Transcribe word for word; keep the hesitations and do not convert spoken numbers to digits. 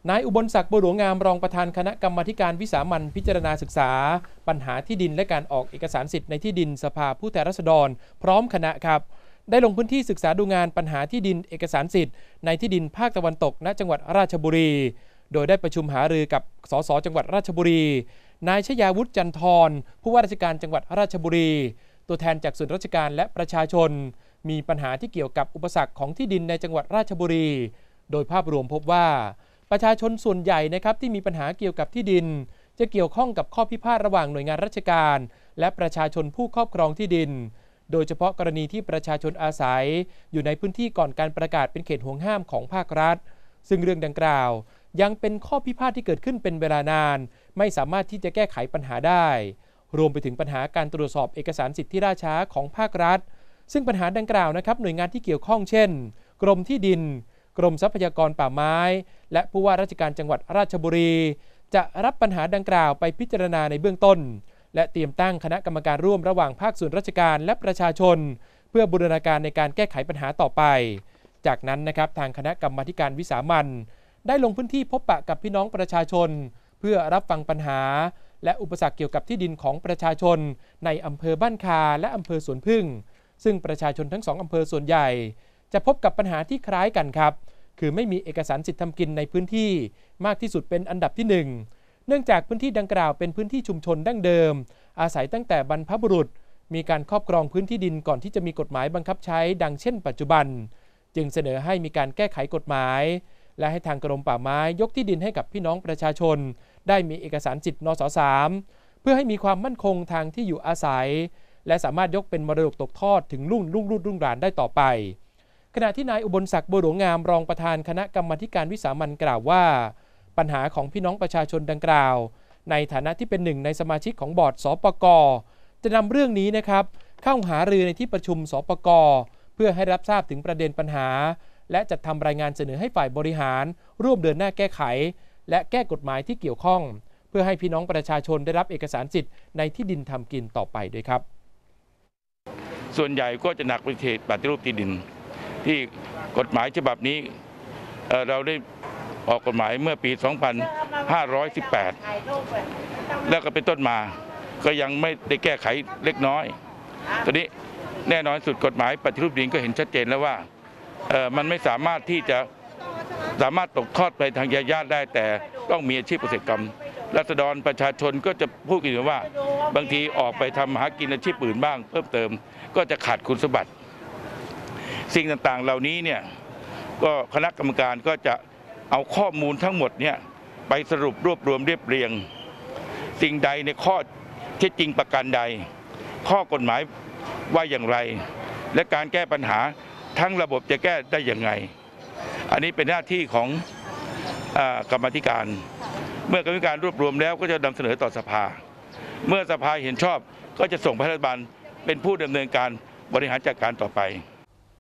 นายอุบลศักดิ์บัวหลวงงามรองประธานคณะกรรมาการวิสามัญพิจารณาศึกษาปัญหาที่ดินและการออกเอกสารสิทธิ์ในที่ดินสภาผู้แทนราษฎรพร้อมคณะครับได้ลงพื้นที่ศึกษาดูงานปัญหาที่ดินเอกสารสิทธิ์ในที่ดินภาคตะวันตกณจังหวัดราชบุรีโดยได้ประชุมหารือกับสสจังหวัดราชบุรีนายชยาวุฒิจันทรผู้ว่าราชการจังหวัดราชบุรีตัวแทนจากส่วนราชการและประชาชนมีปัญหาที่เกี่ยวกับอุปสรรคของที่ดินในจังหวัดราชบุรีโดยภาพรวมพบว่าประชาชนส่วนใหญ่นะครับที่มีปัญหาเกี่ยวกับที่ดินจะเกี่ยวข้องกับข้อพิพาทระหว่างหน่วยงานราชการและประชาชนผู้ครอบครองที่ดินโดยเฉพาะกรณีที่ประชาชนอาศัยอยู่ในพื้นที่ก่อนการประกาศเป็นเขตห่วงห้ามของภาครัฐซึ่งเรื่องดังกล่าวยังเป็นข้อพิพาทที่เกิดขึ้นเป็นเวลานานไม่สามารถที่จะแก้ไขปัญหาได้รวมไปถึงปัญหาการตรวจสอบเอกสารสิทธิที่ล่าช้าของภาครัฐซึ่งปัญหาดังกล่าวนะครับหน่วยงานที่เกี่ยวข้องเช่นกรมที่ดินกรมทรัพยากรป่าไม้และผู้ว่าราชการจังหวัดราชบุรีจะรับปัญหาดังกล่าวไปพิจารณาในเบื้องต้นและเตรียมตั้งคณะกรรมการร่วมระหว่างภาคส่วนราชการและประชาชนเพื่อบูรณาการในการแก้ไขปัญหาต่อไปจากนั้นนะครับทางคณะกรรมาการวิสามัญได้ลงพื้นที่พบปะกับพี่น้องประชาชนเพื่อรับฟังปัญหาและอุปสรรคเกี่ยวกับที่ดินของประชาชนในอำเภอบ้านคาและอำเภอสวนพึ่งซึ่งประชาชนทั้งสองอำเภอส่วนใหญ่จะพบกับปัญหาที่คล้ายกันครับคือไม่มีเอกสารสิทธิทำกินในพื้นที่มากที่สุดเป็นอันดับที่หนึ่งเนื่องจากพื้นที่ดังกล่าวเป็นพื้นที่ชุมชนดั้งเดิมอาศัยตั้งแต่บรรพบุรุษมีการครอบครองพื้นที่ดินก่อนที่จะมีกฎหมายบังคับใช้ดังเช่นปัจจุบันจึงเสนอให้มีการแก้ไขกฎหมายและให้ทางกรมป่าไม้ยกที่ดินให้กับพี่น้องประชาชนได้มีเอกสารสิทธิ์นสสามเพื่อให้มีความมั่นคงทางที่อยู่อาศัยและสามารถยกเป็นมรดกตกทอดถึงรุ่นรุ่งรุ่นรุ่งรานได้ต่อไปขณะที่นายอุบลศักดิ์บัวหลวงงามรองประธานคณะกรรมาการวิสามัญกล่าวว่าปัญหาของพี่น้องประชาชนดังกล่าวในฐานะที่เป็นหนึ่งในสมาชิกของบอร์ดสปก.จะนำเรื่องนี้นะครับเข้าหารือในที่ประชุมสปก.เพื่อให้รับทราบถึงประเด็นปัญหาและจัดทำรายงานเสนอให้ฝ่ายบริหารร่วมเดินหน้าแก้ไขและแก้กฎหมายที่เกี่ยวข้องเพื่อให้พี่น้องประชาชนได้รับเอกสารสิทธิ์ในที่ดินทำกินต่อไปด้วยครับส่วนใหญ่ก็จะหนักไปที่ปฏิรูปที่ดินที่กฎหมายฉบับนี้ เ, เราได้ออกกฎหมายเมื่อปี สองพันห้าร้อยสิบแปด แล้วก็เป็นต้นมาก็ยังไม่ได้แก้ไขเล็กน้อยตอนนี้แน่นอนสุดกฎหมายปฏิรูปที่ดินก็เห็นชัดเจนแล้วว่ามันไม่สามารถที่จะสามารถตกทอดไปทางญาติได้แต่ต้องมีอาชีพเกษตรกรรมราษฎรประชาชนก็จะพูดกันว่าบางทีออกไปทำหากินอาชีพอื่นบ้างเพิ่มเติมก็จะขาดคุณสมบัติสิ่งต่างๆเหล่านี้เนี่ยก็คณะกรรมการก็จะเอาข้อมูลทั้งหมดเนี่ยไปสรุปรวบรวมเรียบเรียงสิ่งใดในข้อเท็จจริงประการใดข้อกฎหมายว่าอย่างไรและการแก้ปัญหาทั้งระบบจะแก้ได้อย่างไรอันนี้เป็นหน้าที่ของกรรมาธิการเมื่อกรรมาธิการรวบรวมแล้วก็จะนำเสนอต่อสภาเมื่อสภาเห็นชอบก็จะส่งรัฐบาลเป็นผู้ดำเนินการบริหารจัดการต่อไป